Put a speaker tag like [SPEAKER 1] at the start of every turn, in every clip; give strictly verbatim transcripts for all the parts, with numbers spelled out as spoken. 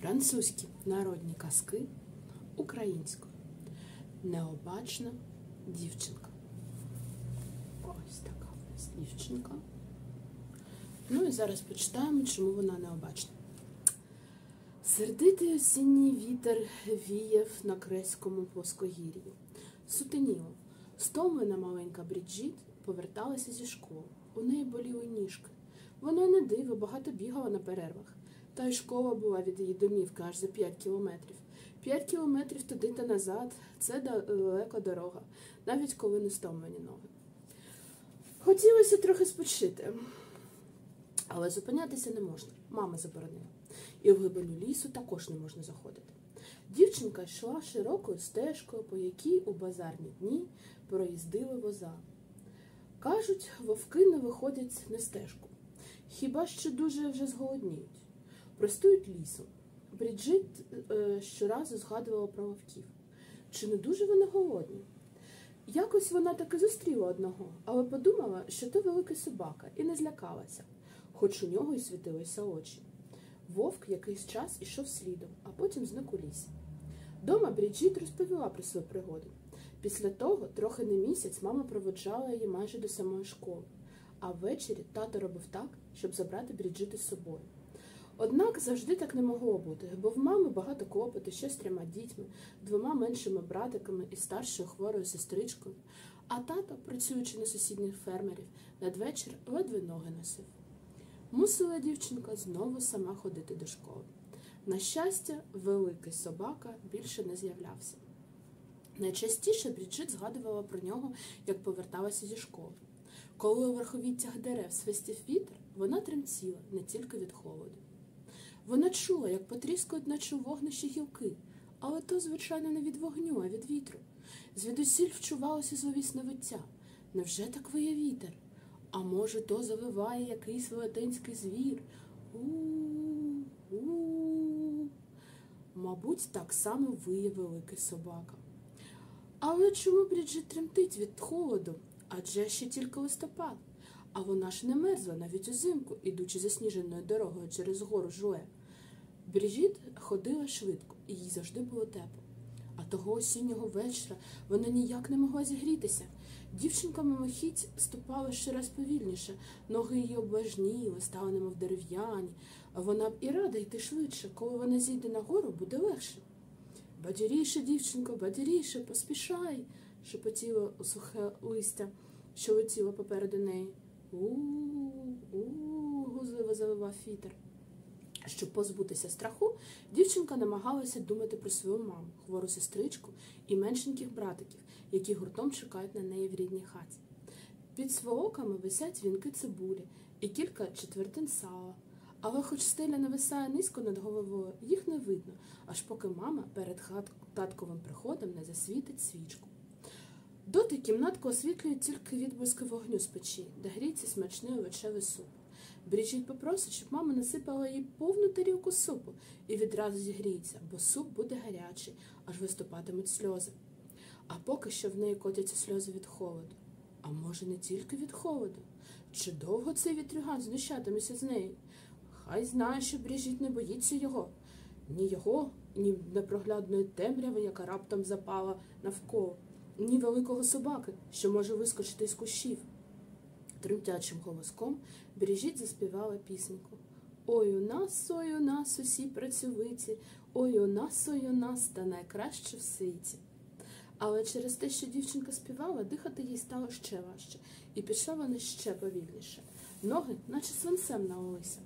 [SPEAKER 1] Французькі народні казки українською. Необачна дівчинка. Ось така у нас дівчинка. Ну і зараз почитаємо, чому вона необачна. Сердитий осінній вітер віяв на Креському плоскогір'ї. Сутеніло. Стомлена маленька Бріджіт поверталася зі школи. У неї боліли ніжки. Вона не диво, багато бігала на перервах. Та й школа була від її домівки аж за п'ять кілометрів. П'ять кілометрів туди та назад – це далека дорога, навіть коли не стомлені ноги. Хотілося трохи спочити, але зупинятися не можна, мама заборонила. І в глибину лісу також не можна заходити. Дівчинка йшла широкою стежкою, по якій у базарні дні проїздили воза. Кажуть, вовки не виходять на стежку, хіба що дуже вже зголодніють. Простують лісом. Бріджит е, щоразу згадувала про вовків. Чи не дуже вони голодні? Якось вона таки зустріла одного, але подумала, що то великий собака, і не злякалася, хоч у нього й світилися очі. Вовк якийсь час ішов слідом, а потім зник у лісі. Дома Бріджит розповіла про свою пригоду. Після того, трохи не місяць, мама проводжала її майже до самої школи, а ввечері тато робив так, щоб забрати Бріджит із собою. Однак завжди так не могло бути, бо в мами багато клопоту ще з трьома дітьми, двома меншими братиками і старшою хворою сестричкою, а тато, працюючи на сусідніх фермерів, надвечір ледве ноги носив. Мусила дівчинка знову сама ходити до школи. На щастя, великий собака більше не з'являвся. Найчастіше Бріджит згадувала про нього, як поверталася зі школи. Коли у верховіттях дерев свистів вітер, вона тремтіла не тільки від холоду. Вона чула, як потріскують наче вогнищі гілки, але то, звичайно, не від вогню, а від вітру. Звідусіль вчувалося зловісне виття. Невже так виє вітер? А може, то завиває якийсь велетенський звір? У-у-у. Мабуть, так само виє великий собака. Але чому Бріджит тремтить від холоду? Адже ще тільки листопад. А вона ж не мерзла навіть узимку, ідучи засніженою дорогою через гору Жуе. Бріджит ходила швидко, і їй завжди було тепло. А того осіннього вечора вона ніяк не могла зігрітися. Дівчинка мимохідь ступала щораз повільніше, ноги її облажніли, стали немов дерев'яні, а вона б і рада йти швидше, коли вона зійде на гору, буде легше. «Бадьоріше, дівчинко, бадьоріше, поспішай!» – шепотіло сухе листя, що летіло попереду неї. У-у-у, гузливо заливав вітер. Щоб позбутися страху, дівчинка намагалася думати про свою маму, хвору сестричку і меншеньких братиків, які гуртом чекають на неї в рідній хаті. Під сволоками висять вінки цибулі і кілька четвертин сала. Але хоч стеля нависає низько над головою, їх не видно, аж поки мама перед татковим приходом не засвітить свічку. Доти кімнатку освітлюють тільки відблиски вогню з печі, де гріється смачний овочевий суп. Бріджит попросить, щоб мама насипала їй повну тарілку супу і відразу зігріється, бо суп буде гарячий, аж виступатимуть сльози. А поки що в неї котяться сльози від холоду. А може, не тільки від холоду? Чи довго цей вітрюган знущатиметься з неї? Хай знає, що Бріджит не боїться його. Ні його, ні непроглядної темряви, яка раптом запала навколо, ні великого собаки, що може вискочити з кущів. Тремтячим голоском Бріджит заспівала пісеньку. «Ой у нас, ой у нас усі працьовиті, ой у нас, ой у нас, та найкраще в світі». Але через те, що дівчинка співала, дихати їй стало ще важче, і пішла вона ще повільніше. Ноги наче свинцем налилися.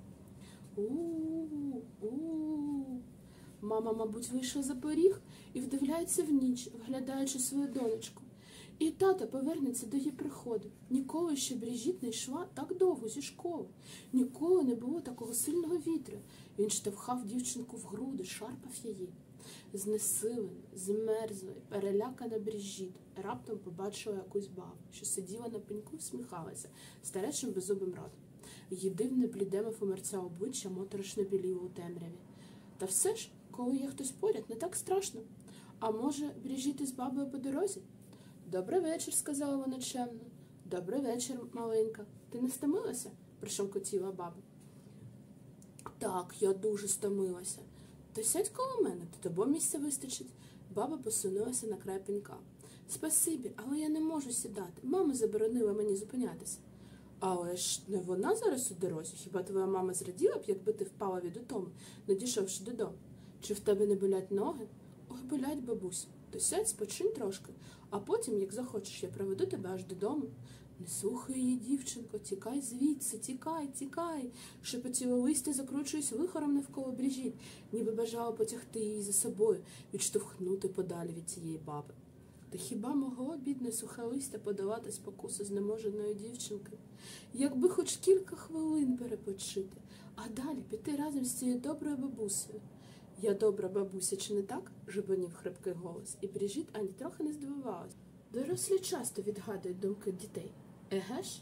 [SPEAKER 1] У-у-у. Мама, мабуть, вийшла за поріг і вдивляється в ніч, вглядаючи свою донечку. І тато повернеться до її приходу. Ніколи ще Бріджит не йшла так довго зі школи. Ніколи не було такого сильного вітру. Він штовхав дівчинку в груди, шарпав її. Знесилена, змерзла, перелякана Бріджит раптом побачила якусь бабу, що сиділа на пеньку і всміхалася старечим беззубим ротом. Її дивне бліде мовомерця обличчя моторошно біліло у темряві. Та все ж, коли є хтось поряд, не так страшно. А може, Бріджит із бабою по дорозі? «Добрий вечір», – сказала вона чемно. «Добрий вечір, маленька. Ти не стомилася?» – прошамкотіла баба. «Так, я дуже стомилася. То сядь коло мене, то тобі місця вистачить. Баба посунулася на край пенька. Спасибі, але я не можу сідати. Мама заборонила мені зупинятися. Але ж не вона зараз у дорозі. Хіба твоя мама зраділа б, якби ти впала від утоми, не дійшовши додому? Чи в тебе не болять ноги? Ой, болять, бабусь. То сядь, спочинь трошки, а потім, як захочеш, я проведу тебе аж додому. Не слухай її, дівчинко, тікай звідси, тікай, тікай. Шепотіло листя, закручуюсь вихором навколо Брижіт, ніби бажала потягти її за собою, відштовхнути подалі від цієї баби. Та хіба могло, бідне сухе листя, подолати спокусу знеможеної дівчинки? Якби хоч кілька хвилин перепочити, а далі піти разом з цією доброю бабусею. Я добра бабуся, чи не так? Жебонів хрипкий голос, і Брижіт ані трохи не здивувалась. Дорослі часто відгадують думки дітей. Еге ж?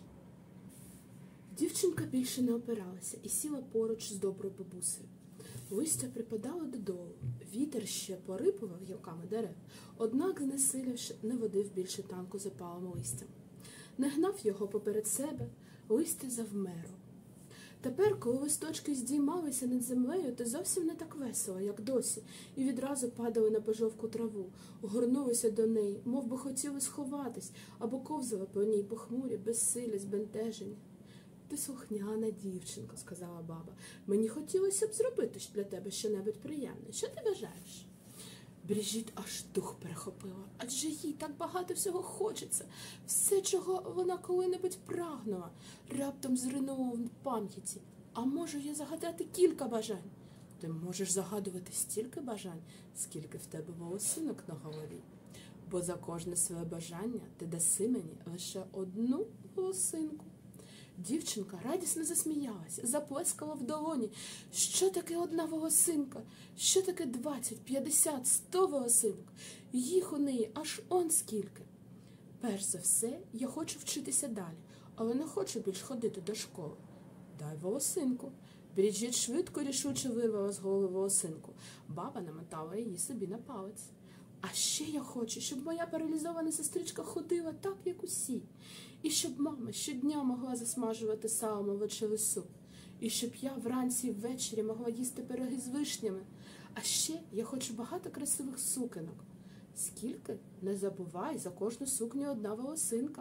[SPEAKER 1] Дівчинка більше не опиралася і сіла поруч з доброю бабусею. Листя припадало додолу, вітер ще порипував гілками дерев, однак, знесилівши, не водив більше танку запалим листям. Не гнав його поперед себе, листя завмерло. Тепер, коли листочки здіймалися над землею, то зовсім не так весело, як досі, і відразу падали на пожовку траву, горнулися до неї, мов би хотіли сховатись, або ковзали по ній похмурі, безсилі, збентежені. Ти слухняна дівчинко, сказала баба. Мені хотілося б зробити для тебе щонебудь приємне. Що ти вважаєш? Брижіт аж дух перехопила, адже їй так багато всього хочеться. Все, чого вона коли-небудь прагнула, раптом зринуло в пам'яті. А можу я загадати кілька бажань? Ти можеш загадувати стільки бажань, скільки в тебе волосинок на голові. Бо за кожне своє бажання ти даси мені лише одну волосинку. Дівчинка радісно засміялася, заплескала в долоні. Що таке одна волосинка? Що таке двадцять, п'ятдесят, сто волосинок? Їх у неї аж он скільки. Перш за все, я хочу вчитися далі, але не хочу більш ходити до школи. Дай волосинку. Брижіт швидко, рішуче вирвала з голови волосинку. Баба намотала її собі на палець. А ще я хочу, щоб моя паралізована сестричка ходила так, як усі. І щоб мама щодня могла засмажувати салом овочевий суп. І щоб я вранці і ввечері могла їсти пироги з вишнями. А ще я хочу багато красивих сукенок. Скільки? Не забувай, за кожну сукню одна волосинка.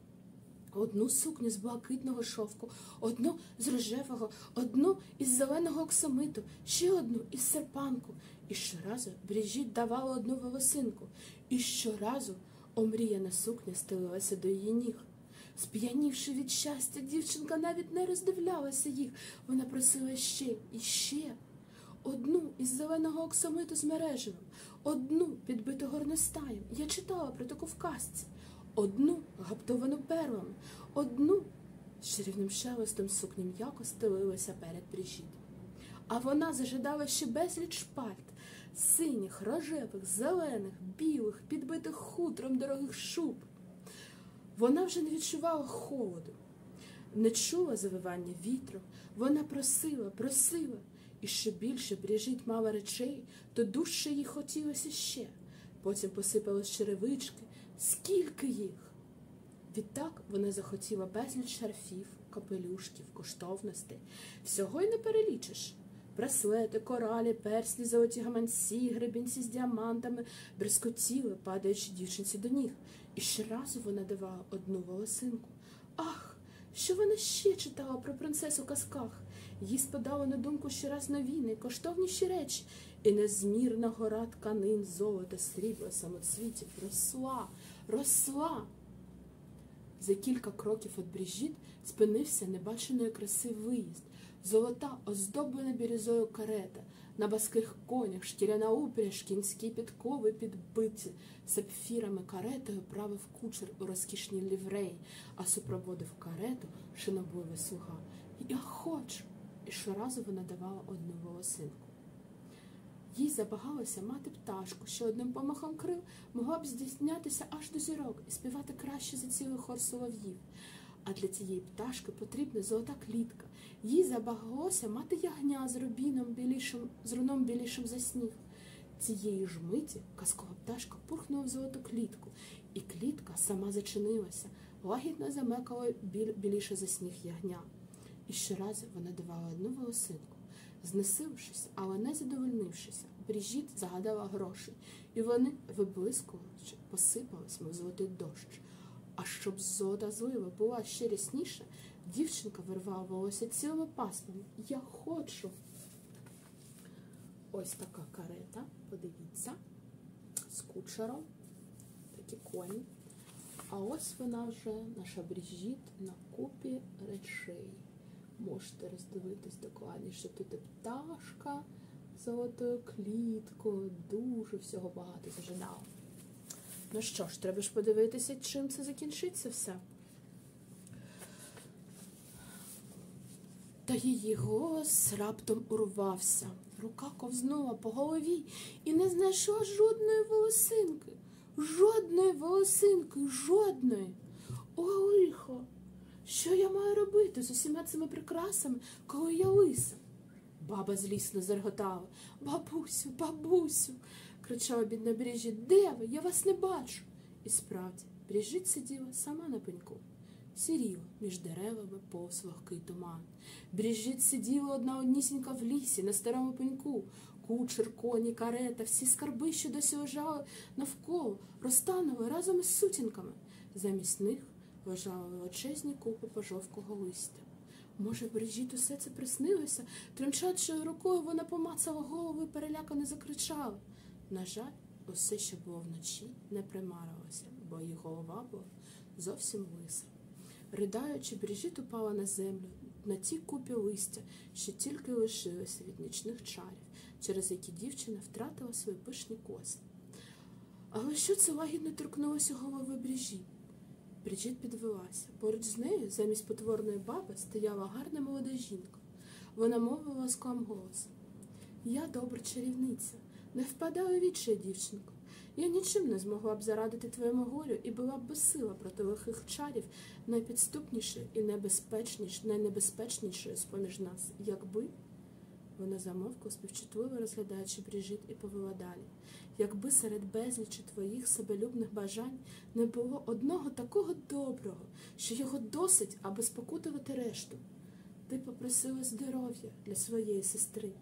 [SPEAKER 1] Одну сукню з блакитного шовку, одну з рожевого, одну із зеленого оксамиту, ще одну із серпанку. І щоразу Брижіт давала одну волосинку. І щоразу омріяна сукня стелилася до її ніг. Сп'янівши від щастя, дівчинка навіть не роздивлялася їх. Вона просила ще і ще. Одну із зеленого оксамиту з мережевим, одну підбиту горностаєм. Я читала про таку в казці. Одну гаптовану перлами, одну з чарівним шелестом сукні м'яко стелилася перед Брижіт. А вона зажадала ще безліч шпальт, синіх, рожевих, зелених, білих, підбитих хутром дорогих шуб. Вона вже не відчувала холоду, не чула завивання вітру. Вона просила, просила. І що більше Брижіт мала речей, то дужче їй хотілося ще. Потім посипались черевички. Скільки їх? Відтак вона захотіла безліч шарфів, капелюшків, коштовностей. Всього й не перелічиш. Браслети, коралі, персні, золоті гаманці, гребінці з діамантами брескотіли, падаючи дівчинці до ніг. І щоразу вона давала одну волосинку. Ах, що вона ще читала про принцесу у казках? Їй спадало на думку щораз нові, найкоштовніші речі. І незмірна гора тканин, золота, срібла, самоцвітів росла, росла. За кілька кроків від Брижіт спинився небаченої краси виїзд. Золота, оздоблена бірюзою карета, на баских конях, шкіряна упряж, кінські підкови підбиті. Сапфірами каретою правив кучер у розкішній лівреї, а супроводив карету шинобойовий слуга. Я хочу. І щоразу вона давала одну волосинку. Їй забагалося мати пташку, що одним помахом крил могла б здійснятися аж до зірок і співати краще за цілий хор солов'їв. А для цієї пташки потрібна золота клітка. Їй забагалося мати ягня з рубіном білішим, з руном білішим за сніг. Цієї ж миті казкова пташка пурхнула в золоту клітку, і клітка сама зачинилася, лагідно замекала біль, біліше за сніг ягня. І щоразу вона давала одну волосинку. Знесилившись, але не задовольнившися, Бріжіт загадала грошей, і вони, виблискуючи, посипались, мов золотий дощ. А щоб золота злива була ще рясніша, дівчинка вирвала волосся цілими пасмами. Я хочу. Ось така карета, подивіться, з кучером, такі коні. А ось вона вже, наша Бріжіт, на купі речей. Можете роздивитись докладніше. Тут і пташка з золотою кліткою, дуже всього багато зажидала. Ну що ж, треба ж подивитися, чим це закінчиться все. Та її голос раптом урвався. Рука ковзнула по голові і не знайшла жодної волосинки. Жодної волосинки, жодної. О, лихо! Що я маю робити з усіма цими прикрасами, коли я лиса? Баба злісно зарготала. Бабусю, бабусю, кричала бідна Бріжіт, де ви? Я вас не бачу. І справді, Бріжіт сиділа сама на пеньку. Сіріло між деревами повз вогкий туман. Бріжіт сиділа одна однісінька в лісі, на старому пеньку. Кучер, коні, карета, всі скарби, що досі лежали навколо, розтанули разом із сутінками. Замість них лежали величезні купи пожовклого листя. Може, Бріжіт усе це приснилося? Тремчачою рукою вона помацала голову і перелякано закричала. На жаль, усе, що було вночі, не примарилося, бо її голова була зовсім лиса.Ридаючи, Бріжіт упала на землю, на тій купі листя, що тільки лишилося від нічних чарів, через які дівчина втратила свої пишні коси. Але що це лагідно торкнулося голови Бріжіт? Бріжіт підвелася. Поруч з нею, замість потворної баби, стояла гарна молода жінка. Вона мовила ласкавим голосом. Я добра чарівниця. Не впадай у відчай, дівчинко. Я нічим не змогла б зарадити твоєму горю і була б безсила проти лихих чарів найпідступнішої і найнебезпечнішої з-поміж нас, якби... Вона замовкла, співчутливо розглядаючи Бріжіт, і повела далі. Якби серед безлічі твоїх себелюбних бажань не було одного такого доброго, що його досить, аби спокутувати решту. Ти попросила здоров'я для своєї сестри.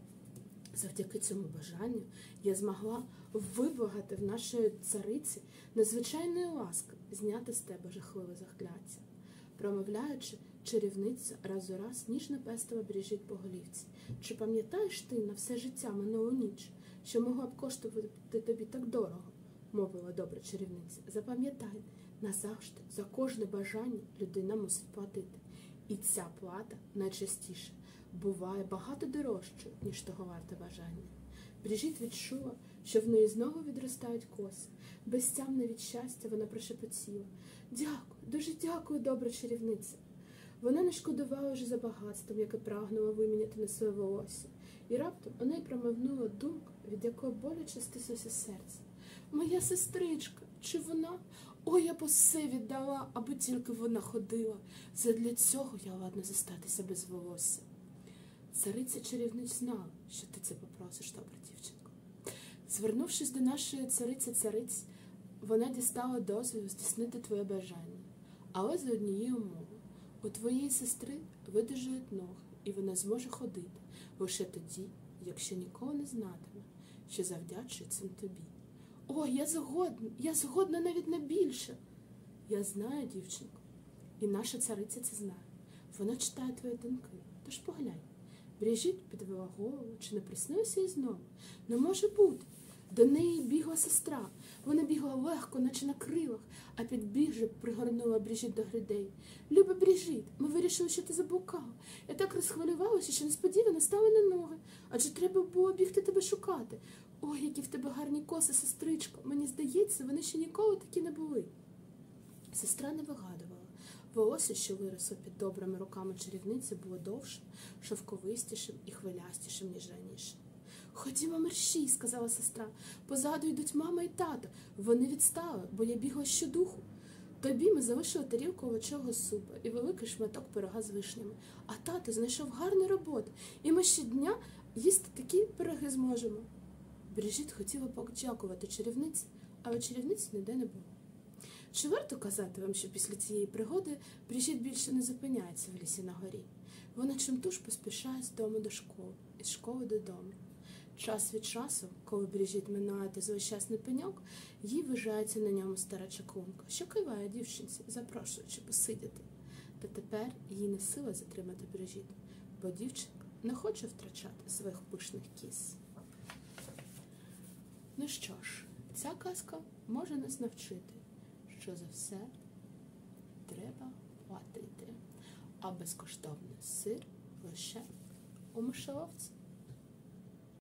[SPEAKER 1] Завдяки цьому бажанню я змогла виблагати в нашої цариці незвичайної ласки зняти з тебе жахливе закляття. Промовляючи, чарівниця раз у раз ніжно пестила Бріжіт по голівці. Чи пам'ятаєш ти на все життя минулу ніч, що могла б коштувати тобі так дорого? Мовила добра чарівниця. Запам'ятай, назавжди, за кожне бажання людина мусить платити. І ця плата найчастіше буває багато дорожчою, ніж того варте бажання. Бріжіт відчула, що в неї знову відростають коси. Безтямна від щастя вона прошепотіла. Дякую, дуже дякую, добра чарівниця. Вона не шкодувала вже за багатством, яке прагнула виміняти на своє волосся. І раптом у неї промовнула думка, від якої боляче стисалося серце. Моя сестричка, чи вона? Ой, я б усе віддала, аби тільки вона ходила. Задля цього я ладна зостатися без волосся. Цариця чарівниць знала, що ти це попросиш, добра дівчинко. Звернувшись до нашої цариці-цариць, вона дістала дозвіл здійснити твоє бажання. Але за однією умовою. У твоєї сестри видужають ноги, і вона зможе ходити лише тоді, якщо ніколи не знатиме, що завдячує цим тобі. О, я згодна, я згодна навіть на більше. Я знаю, дівчинко, і наша цариця це знає. Вона читає твої думки, тож поглянь. Бріжіт підвела голову, чи не приснилося їй знову? Не може бути. До неї бігла сестра. Вона бігла легко, наче на крилах, а підбігши, пригорнула Бріжіт до грудей. Люба Бріжіт, ми вирішили, що ти заблукала. Я так розхвилювалася, що несподівано стала на ноги. Адже треба було бігти тебе шукати. Ой, які в тебе гарні коси, сестричко. Мені здається, вони ще ніколи такі не були. Сестра не вигадувала. Волосся, що виросло під добрими руками чарівниці, було довшим, шовковистішим і хвилястішим, ніж раніше. Ходімо мерщій, сказала сестра. Позаду йдуть мама і тато. Вони відстали, бо я бігла щодуху. Тобі ми залишили тарілку овочевого супу і великий шматок пирога з вишнями. А тато знайшов гарну роботу, і ми щодня їсти такі пироги зможемо. Бріжіт хотіла подякувати чарівниці, але чарівниці ніде не було. Чи варто казати вам, що після цієї пригоди Бріжіт більше не зупиняється в лісі на горі? Вона чимтуж поспішає з дому до школи, із школи додому. Час від часу, коли Брижіт минає той злощасний пеньок, їй вижається на ньому стара чаклунка, що киває дівчинці, запрошуючи посидіти. Та тепер їй не сила затримати Брижіт, бо дівчинка не хоче втрачати своїх пишних кіс. Ну що ж, ця казка може нас навчити, що за все треба платити, а безкоштовний сир лише у мишоловці.